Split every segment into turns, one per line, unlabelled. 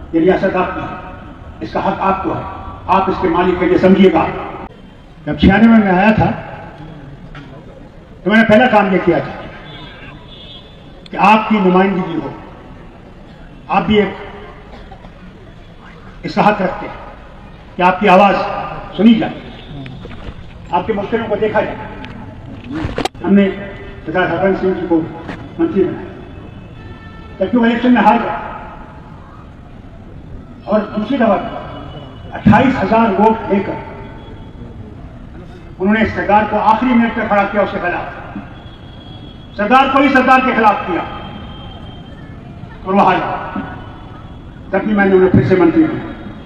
ये रियासत आपकी है, इसका हक आपको है, आप इसके मालिक के लिए समझिएगा। जब 96 में आया था तो मैंने पहला काम ये किया था कि आपकी नुमाइंदगी हो, आप भी एक इसका हक रखते हैं कि आपकी आवाज सुनी जाए, आपके मुश्किलों को देखा जाए। हमने सरदार हरबंस सिंह जी को मंत्री बनाया, जबकि वो इलेक्शन में हार गए और दूसरी दफा 28,000 वोट लेकर उन्होंने सरकार को आखिरी मिनट पर खड़ा किया, उसके खिलाफ सरदार को ही सरदार के खिलाफ किया और वो हार गए। तभी मैंने उन्हें फिर से मंत्री बनाया।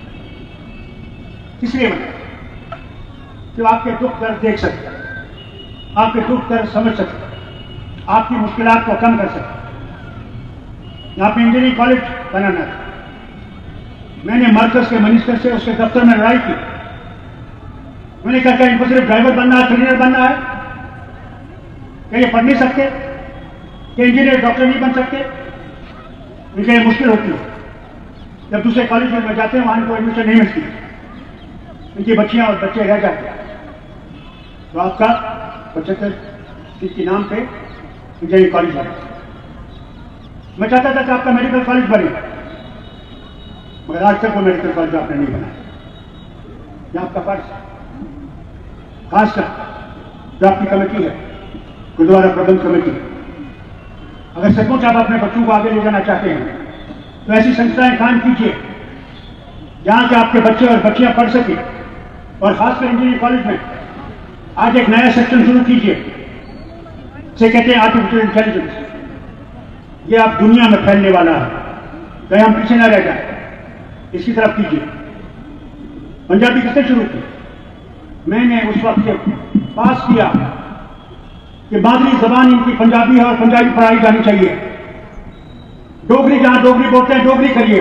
इसलिए कि आपके दुख दर्द देख सकते, आपके दुख दर्द समझ सकते, आपकी मुश्किलात को कम कर सकते। आपने इंजीनियरिंग कॉलेज बनाना था, मैंने मरकज के मिनिस्टर से उसके दफ्तर में लड़ाई की। मैंने कहा क्या इनको सिर्फ ड्राइवर बनना है, क्लीनर बनना है, क्या ये पढ़ नहीं सकते, क्या इंजीनियर डॉक्टर नहीं बन सकते? इनके लिए मुश्किल होती है। जब दूसरे कॉलेज में जाते हैं वहां इनको एडमिशन नहीं मिलती, इनकी बच्चियां और बच्चे रह जाते हैं। तो आपका 75 सीट के नाम पे इंजीनियरिंग कॉलेज बने। मैं चाहता था कि आपका मेडिकल कॉलेज बने, मगर आज तक वो मेडिकल कॉलेज आपने नहीं बनाया। यह आपका फर्ज है, खासकर जो आपकी कमेटी है, गुरुद्वारा प्रबंध कमेटी। अगर सचमुच आप अपने बच्चों को आगे ले जाना चाहते हैं तो ऐसी संस्थाएं कायम कीजिए जहां के आपके बच्चे और बच्चियां पढ़ सके। और खासकर इंजीनियरिंग कॉलेज में आज एक नया सेक्शन शुरू कीजिए, से कहते हैं आर्टिफिशियल इंटेलिजेंस। ये आप दुनिया में फैलने वाला है, कहीं हम पीछे न रह जाए, इसकी तरफ कीजिए। पंजाबी किसने शुरू की? मैंने उस वक्त पास किया कि मादरी जबान इनकी पंजाबी है और पंजाबी पढ़ाई जानी चाहिए। डोगरी जहां डोगरी बोलते हैं डोगरी करिए।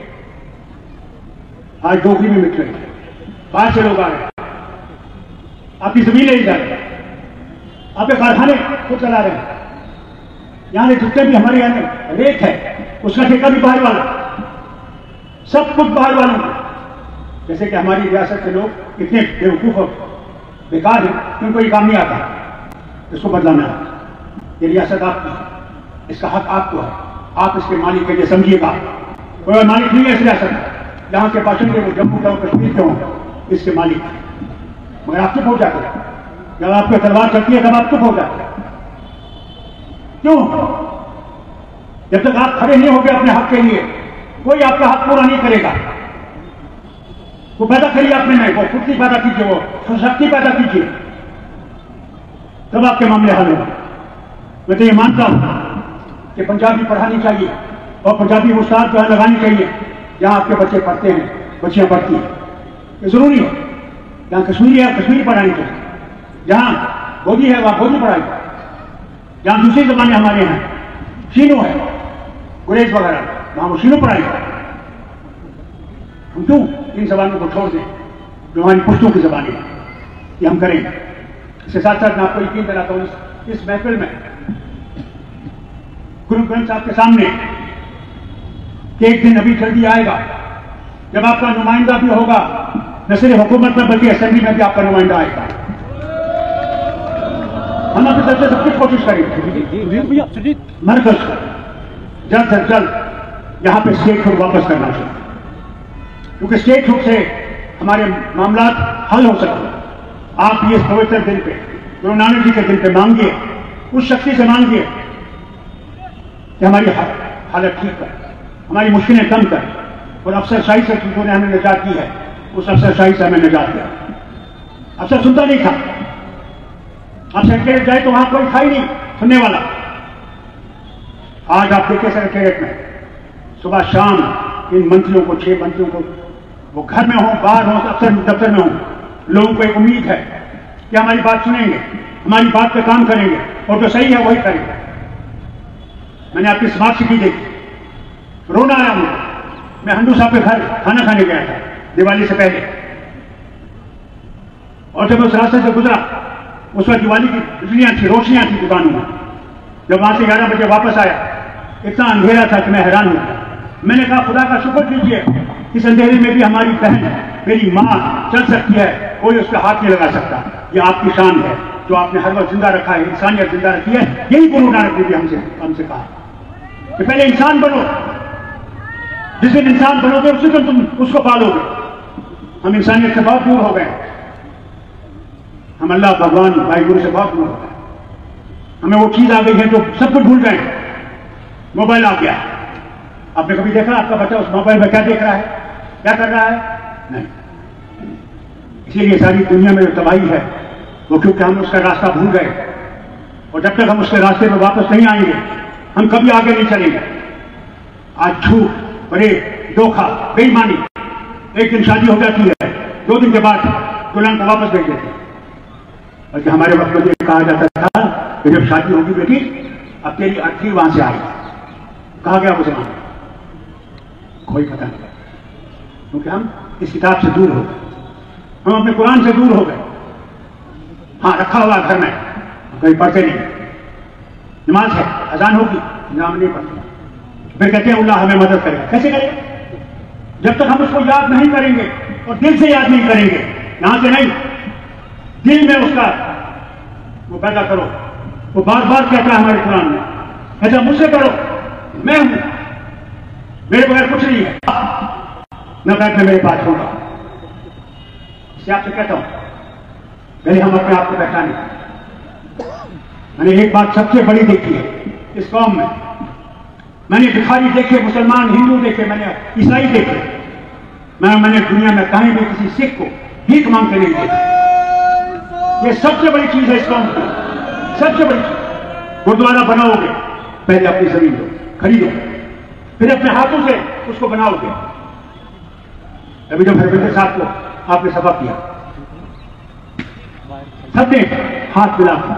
आज डोगरी में मिट रही है, बाहर से लोग आ रहे हैं, आपकी जमीन ले जा रहे हैं, आपके कारखाने खुद चला रहे हैं। यहां के जितने भी हमारे यहाँ रेत है उसका ठेका भी बाहर वाला, सब कुछ बाहर वालों का। जैसे कि हमारी रियासत के लोग इतने बेवकूफ और बेकार हैं कि उनको ये काम नहीं आता, इसको बदलाना है। ये रियासत आपकी है, इसका हक आपको है, आप इसके मालिक के लिए समझिएगा। कोई और मालिक नहीं है इस रियासत का, जहां के बाशिंदे वो जम्मू के कश्मीर के हों, इसके मालिक। मगर आप चुप हो जाते हैं, जब आपकी तलवार चलती है तब आप चुप हो जाते हैं। क्यों? जब तक आप खड़े नहीं होंगे अपने हक के लिए, कोई आपका हक पूरा नहीं करेगा। वो पैदा करिए अपने में, वो फुर्ती पैदा कीजिए, वो शक्ति पैदा कीजिए, तब आपके मामले हल होंगे। मैं तो ये मानता हूं कि पंजाबी पढ़ानी चाहिए और पंजाबी उस्ताद जो है लगानी चाहिए जहां आपके बच्चे पढ़ते हैं, बच्चियां पढ़ती हैं। ये जरूरी है। जहां कश्मीरी है कश्मीरी पढ़ानी चाहिए, जहां भोजी है वहां भोजी पढ़ाई, जहां दूसरी जबानें हमारे यहाँ शीनो है, गुरेज वगैरह, वहां वो शीनो पढ़ाई। हम क्यों इन जबानों को छोड़ दें जो हमारी पुश्तों की जबानें हैं? ये हम करेंगे। इसके साथ साथ मैं आपको यकीन दिलाता हूं इस महफिल में गुरु ग्रंथ साहब के सामने एक दिन अभी जल्दी आएगा जब आपका नुमाइंदा भी होगा, न सिर्फ हुकूमत में बल्कि असेंबली में भी आपका नुमाइंदा आएगा। हम अपनी तरफ से सब कुछ कोशिश करेंगे मरकज जल्द से जल्द यहां पे स्टेटहुड वापस करना चाहिए, क्योंकि स्टेटहुड से हमारे मामला हल हो सकते हैं। आप ये पवित्र दिन पे, गुरु नानक जी के दिन पे मांगिए, उस शक्ति से मांगिए कि हमारी हालत ठीक कर, हमारी मुश्किलें कम कर, और अफसरशाही से जिन्होंने हमें निजात दी है उस अफसरशाही से हमें निजात दिया। अफसर सुनता नहीं था, आप सेक्रेटरीट जाए तो वहां कोई था ही नहीं सुनने वाला। आज आप देखिए सेक्रेटरीट में सुबह शाम इन मंत्रियों को, 6 मंत्रियों को, वो घर में हो बाहर हो, अफसर दफ्तर में हो, लोगों को एक उम्मीद है कि हमारी बात सुनेंगे, हमारी बात पे काम करेंगे और जो सही है वही करेंगे। मैंने आपकी स्मार्ट सिटी देखी, रोना आया मुझे। मैं हंडू साहब के घर खाना खाने गया था दिवाली से पहले, और जब मैं उस रास्ते से गुजरा उस वक्त दिवाली की बिजलियां थी, रोशनियां थी दुकानों में। जब वहां से 11 बजे वापस आया, इतना अंधेरा था कि मैं हैरान हो गया। मैंने कहा खुदा का शुक्र कीजिए, इस अंधेरे में भी हमारी बहन, मेरी माँ चल सकती है, कोई उसका हाथ नहीं लगा सकता। ये आपकी शान है जो आपने हर वक्त जिंदा रखा है, इंसानियत जिंदा रखी है। यही गुरु नानक देव हमसे कहा कि पहले इंसान बनो, जिस दिन इंसान बनोगे उसी दिन तुम उसको पालोगे। हम इंसानियत से बहुत दूर हो गए, हम अल्लाह भगवान भाई गुरु से बहुत दूर हो गए। हमें वो चीज आ गई है जो सब कुछ भूल गए। मोबाइल आ गया, आपने कभी देखा आपका बच्चा उस मोबाइल में क्या देख रहा है, क्या कर रहा है? नहीं। इसीलिए सारी दुनिया में जो तबाही है वो क्योंकि हम उसका रास्ता भूल गए, और जब तक हम उसके रास्ते में वापस नहीं आएंगे हम कभी आगे नहीं चलेंगे। आज झूठ, फरेब, धोखा, बेईमानी, एक दिन शादी हो जाती है, 2 दिन के बाद दुल्हन को वापस भेज देते हैं। बल्कि हमारे वक्त में कहा जाता था कि जब शादी होगी बेटी अब तेरी अर्थी वहां से आई, कहा गया उसे वहां, कोई पता नहीं, क्योंकि हम इस किताब से दूर हो गए, हम अपने कुरान से दूर हो गए। हाँ, रखा हुआ घर में, कहीं पढ़ते नहीं, नमाज है, अजान होगी, नाम नहीं पढ़ते, फिर कहते हैं अल्लाह हमें मदद करेगा। कैसे करेगा? जब तक हम उसको याद नहीं करेंगे और दिल से याद नहीं करेंगे, यहां से नहीं, दिल में उसका वो पैदा करो। वो बार बार कहता है हमारे कुरान में, कहता मुझसे करो, मैं हूं, मेरे बगैर कुछ नहीं है, न बैठ में मेरे पास होगा। इससे आपसे कहता हूं पहले हम अपने आप को पहचाने। मैंने एक बात सबसे बड़ी देखी है इस कौम में, मैंने भिखारी देखे, मुसलमान, हिंदू देखे, मैंने ईसाई देखे, मैंने दुनिया में कहीं भी किसी सिख को भीख मांग के नहीं देखा। ये सबसे बड़ी चीज है इस कौम की, सबसे बड़ी चीज। गुरुद्वारा बनाओगे पहले अपनी जमीन लो, खरीदो, फिर अपने हाथों से उसको बनाओगे। अभी जब हरविंदर साहब को आपने सबक किया, सबने हाथ मिला